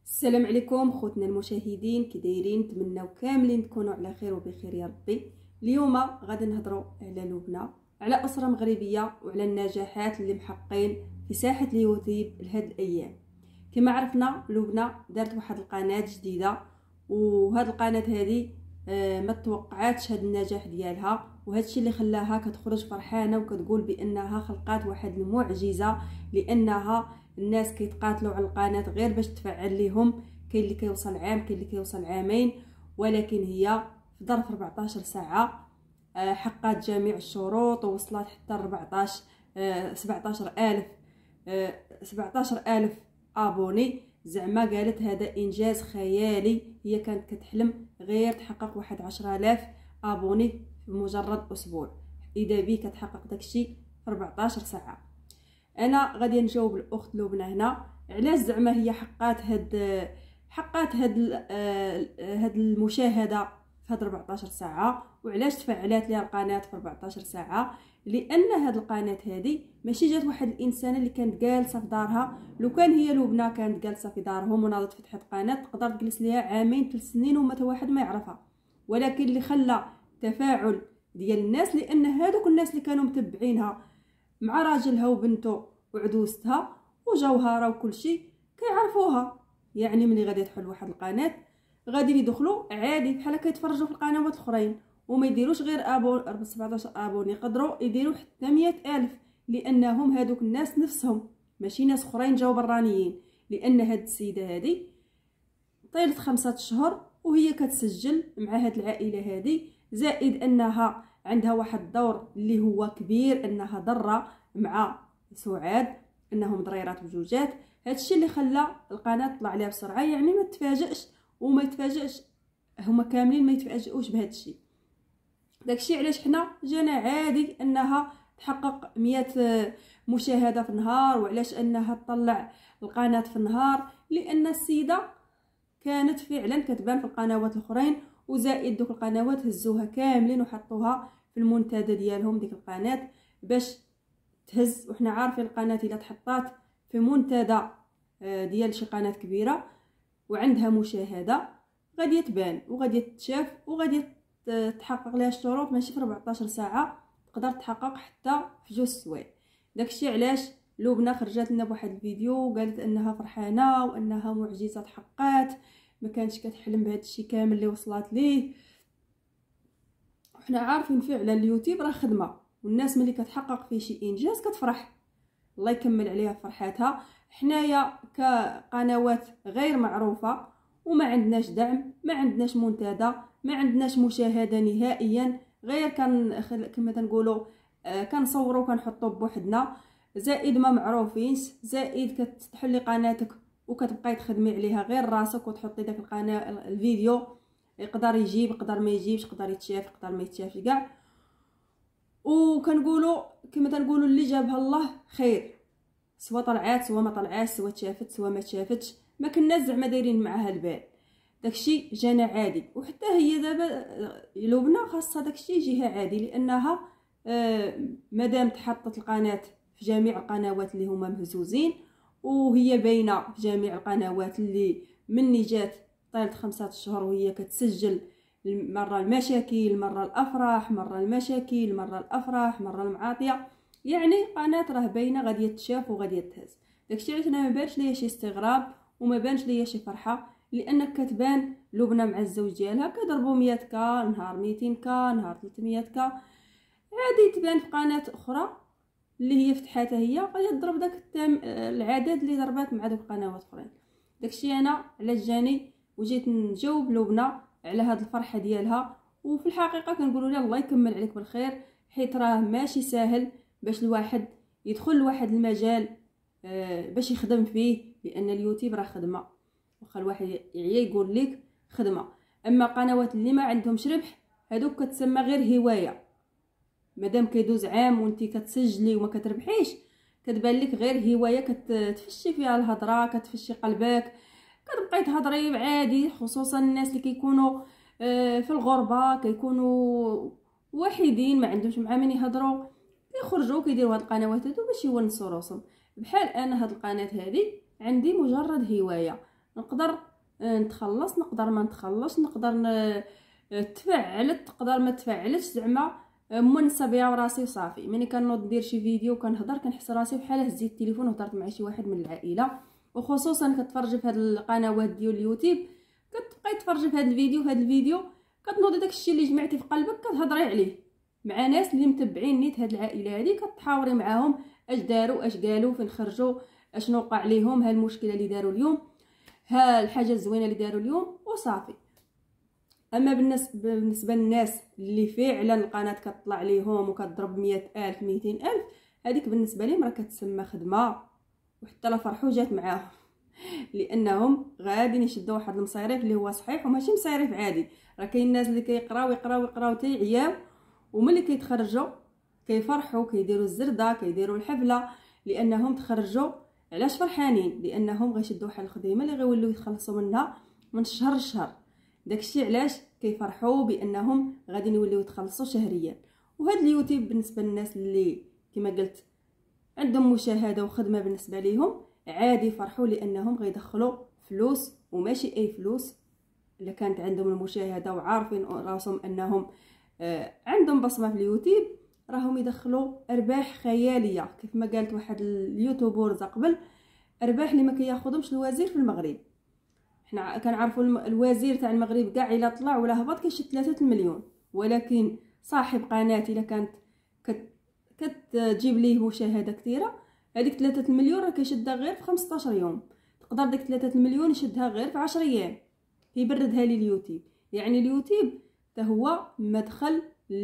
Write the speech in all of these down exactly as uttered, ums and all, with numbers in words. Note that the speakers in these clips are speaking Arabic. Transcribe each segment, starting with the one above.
السلام عليكم خوتنا المشاهدين، كي دايرين؟ نتمنوا كاملين تكونوا على خير وبخير يا ربي. اليوم غادي نهضروا على لبنى، على اسره مغربيه وعلى النجاحات اللي محققين في ساحه اليوتيوب لهاد الايام. كما عرفنا لبنى دارت واحد القناه جديده، وهاد القناه هذه آه ما توقعاتش هاد النجاح ديالها، وهذا الشيء اللي خلاها كتخرج فرحانه وكتقول بانها خلقات واحد المعجزه، لانها الناس كيتقاتلوا على القناه غير باش تفعل لهم. كاين اللي كيوصل عام، كاين اللي كيوصل عامين، ولكن هي في ظرف أربعطاش ساعه حققت جميع الشروط ووصلت حتى أربعطاش سبعطاش ألف سبعطاش ألف ابوني. زعما قالت هذا انجاز خيالي، هي كانت كتحلم غير تحقق واحد عشرة آلاف ابوني في مجرد اسبوع. اذا بي كتحقق داكشي في أربعطاش ساعه. انا غادي نجاوب الاخت لبنى هنا علاش زعما هي حقات هاد حقات هاد هاد المشاهده في هاد أربعطاش ساعه، وعلاش تفعلات ليها القناه في أربعطاش ساعه. لان هاد القناه هذه ماشي جات واحد الانسانه اللي كانت جالسه في دارها. لو كان هي لبنى كانت جالسه في دارهم وناضت فتحت قناه، تقدر تجلس ليها عامين ثلاث سنين وما حتى واحد ما يعرفها. ولكن اللي خلى تفاعل ديال الناس، لان هذوك الناس اللي كانوا متبعينها مع راجلها وبنته وعدوستها وجوهره وكل شيء كيعرفوها. يعني ملي غادي تحل واحد القناه غادي يدخلوا عادي بحال كيتفرجوا في القنوات الاخرين، وما يديروش غير ابو سبعطاش ابوني، يقدروا يديروا حتى مئة ألف، لانهم هذوك الناس نفسهم ماشي ناس اخرين جاو برانيين. لان هاد السيده هذه طيلت خمسة اشهر وهي كتسجل مع هاد العائله هذه، زائد انها عندها واحد الدور اللي هو كبير، انها ضره مع سعاد، انهم ضريرات بجوجات. هادشي اللي خلى القناه تطلع عليها بسرعه. يعني ما تفاجئش وما يتفاجئش، هما كاملين ما يتفاجئوش بهادشي. داكشي علاش حنا جانا عادي انها تحقق مئة مشاهده في النهار، وعلاش انها تطلع القناه في النهار، لان السيده كانت فعلا كتبان في القنوات الاخرين. وزائد دوك القنوات هزوها كاملين وحطوها في المنتدى ديالهم ديك القناه باش تهز. وحنا عارفين القناه الا تحطات في منتدى ديال شي قناه كبيره وعندها مشاهده غادي تبان وغادي تشاف وغادي تحقق لها الشروط، ماشي في أربعطاش ساعه، تقدر تحقق حتى في جوج سوايع. داكشي علاش لبنى خرجت لنا بواحد الفيديو وقالت انها فرحانه وانها معجزه تحققات، ما كانتش كتحلم بهذا الشيء كامل اللي وصلت ليه. وحنا عارفين فعلا اليوتيوب راه خدمه، والناس ملي كتحقق فيه شي انجاز كتفرح، الله يكمل عليها فرحاتها. حنايا كقنوات غير معروفه وما عندناش دعم، ما عندناش منتدى، ما عندناش مشاهده نهائيا، غير كان كما تنقولوا كنصوروا وكنحطوا بوحدنا، زائد ما معروفينش، زائد كتحلي قناتك وكتبقاي تخدمي عليها غير راسك وتحطي داك القناه الفيديو، يقدر يجيب يقدر ما يجيبش، يقدر يتشاف يقدر ما يتشافش كاع. وكنقولوا كما تنقولوا اللي جابها الله خير، سوا طلعات سوا ما طلعاش، سوا تشافت سوا ما تشافتش، ما كناش زعما دايرين معاها البال. داكشي جانا عادي. وحتى هي دابا لبنى خاصها داكشي يجيها عادي، لانها آه مادام تحطت القناه في جميع القنوات اللي هما مهزوزين، وهي باينه في جميع القنوات اللي مني جات طالت خمسة اشهر وهي كتسجل مره المشاكل مره الافراح مره المشاكل مره الافراح مره المعاطيه. يعني قناه راه باينه غادي تشاف وغادي تهز. داكشي علاش انا ما بانش ليا شي استغراب وما بانش ليا شي فرحه، لانك كتبان لبنى مع الزوج ديالها كضربوا مية كا نهار، ميتين كا نهار، ثلاثمية كا عادي. تبان في قناه اخرى اللي هي فتحاتها هي غادي تضرب داك العدد اللي ضربات مع دوك القنوات اخرين. داكشي انا علاش جاني وجيت نجاوب لبنى على هاد الفرحه ديالها. وفي الحقيقه كنقولوا لها الله يكمل عليك بالخير، حيت راه ماشي ساهل باش الواحد يدخل لواحد المجال باش يخدم فيه، لان اليوتيوب راه خدمه، واخا الواحد يعيا يقول لك خدمه. اما قنوات اللي ما عندهمش ربح هذوك كتسمى غير هوايه، مادام كيدوز عام وانتي كتسجلي وما كتربحيش كتبان لك غير هوايه، كتفشي فيها الهضره، كتفشي قلبك، كتبقاي تهضري عادي. خصوصا الناس اللي كيكونوا في الغربه كيكونوا وحيدين ما عندهمش مع من يهضروا، يخرجوا كيديروا هاد القنوات هادو باش يونسوا راسهم. بحال انا هاد القناه هذه عندي مجرد هوايه، نقدر نتخلص، نقدر ما نتخلص، نقدر تفعلت، تقدر ما تفعلتش، زعما منسى بيا وراسي وصافي. ملي كنوض ندير شي فيديو كنهضر كنحس راسي بحال هزيت التليفون وهضرت مع شي واحد من العائله. وخصوصا كتفرجي في هاد القنوات ديال اليوتيوب كتبقاي تفرجي في هاد الفيديو في هاد الفيديو كتنوضي داكشي اللي جمعتي في قلبك كتهضري عليه مع ناس اللي متبعين نيت هاد العائله هادي، كتحاوري معاهم اش داروا اش قالوا فين خرجوا اشنو وقع ليهم، ها المشكله اللي داروا اليوم، ها الحاجه الزوينه اللي داروا اليوم وصافي. اما بالنسبه بالنسبه للناس اللي فعلا القناه كتطلع ليهم وكتضرب مئة ألف مئتين ألف، هذيك بالنسبه لهم راه كتسمى خدمه، وحتى لا فرحوا جات معاهم لانهم غاديين يشدوا واحد المصاريف اللي هو صحيح وماشي مصاريف عادي. راه كاين الناس اللي كيقراو يقراو يقراو حتى يعياو، وملي كيتخرجوا كيفرحوا كيديروا الزرده كيديروا الحفله لانهم تخرجوا. علاش فرحانين؟ لانهم غيشدوا واحد الخدمه اللي غيوليو يتخلصوا منها من شهر لشهر. داكشي علاش كيفرحوا بانهم غادي يوليو يتخلصوا شهريا. وهذا اليوتيوب بالنسبه للناس اللي كما قلت عندهم مشاهده وخدمه بالنسبه ليهم عادي يفرحوا لانهم غيدخلوا فلوس وماشي اي فلوس. الا كانت عندهم المشاهده وعارفين راسهم انهم آه عندهم بصمه في اليوتيوب راهم يدخلوا ارباح خياليه. كيف ما قالت واحد اليوتيوبرز قبل، ارباح اللي ما كياخذهمش الوزير في المغرب. حنا كنعرفوا الوزير تاع المغرب كاع الا طلع ولا هبط كيشد ثلاثة المليون، ولكن صاحب قناه الا كانت كت كتجيب ليه مشاهده كثيره هذيك ثلاثة المليون راه كيشدها غير في خمسطاش يوم. تقدر ديك ثلاثة المليون يشدها غير في عشرة ايام كيبردها لي اليوتيوب. يعني اليوتيوب حتى هو مدخل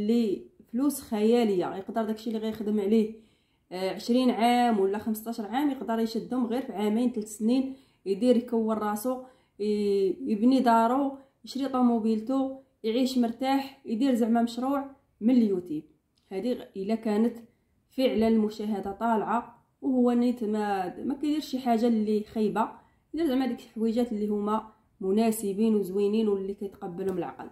لفلوس خياليه. يقدر داكشي اللي غيخدم عليه عشرين عام ولا خمسطاش عام يقدر يشدهم غير في عامين ثلاث سنين، يدير يكون راسو، يبني دارو، يشري طوموبيلتو، يعيش مرتاح، يدير زعما مشروع من اليوتيوب. هذه الا كانت فعلا المشاهده طالعه وهو نيت ما ما كيدير شي حاجه اللي خايبه، يدير زعما ديك الحويجات اللي هما مناسبين وزوينين واللي كيتقبلهم العقل.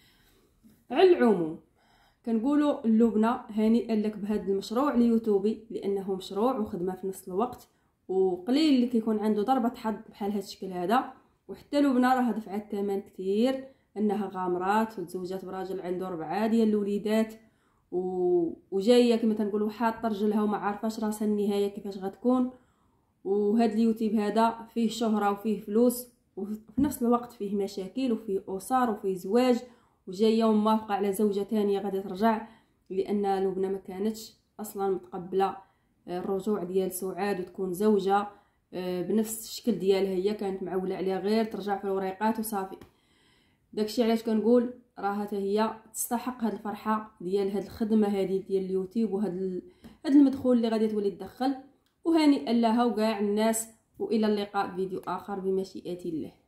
على العموم كنقولوا اللبنه هانئا لك بهذا المشروع اليوتيوبي لانه مشروع وخدمه في نفس الوقت، وقليل اللي كيكون عنده ضربه حظ بحال هذا الشكل هذا. وحتى لبنى راه دفعت ثمن كثير، انها غامرات وتزوجات براجل عنده اربعه ديال الوليدات و... وجايه كما تنقولوا حاطه رجلها وما عارفاش راسها النهايه كيفاش غتكون. وهذا اليوتيوب هذا فيه شهره وفيه فلوس وفي نفس الوقت فيه مشاكل وفيه اسر وفيه زواج، وجايه وموافقه على زوجه ثانيه غادي ترجع لان لبنى ما كانتش اصلا متقبله الرجوع ديال سعاد وتكون زوجه بنفس الشكل ديالها. هي كانت معوله عليها غير ترجع في الوريقات وصافي. داكشي علاش كنقول راه حتى هي تستحق هاد الفرحه ديال هاد الخدمه هذه ديال اليوتيوب وهاد هاد المدخول اللي غادي تولي تدخل. وهانئا لها وكاع الناس، والى اللقاء فيديو اخر بمشيئه الله.